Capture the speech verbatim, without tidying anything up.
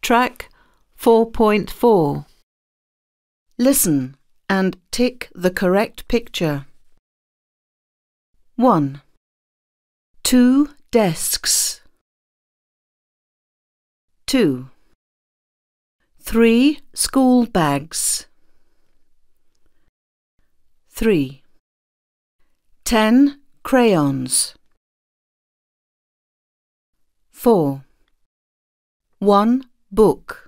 Track four point four. Listen and tick the correct picture. one. Two desks. two. Three school bags. three. Ten crayons. four. One book.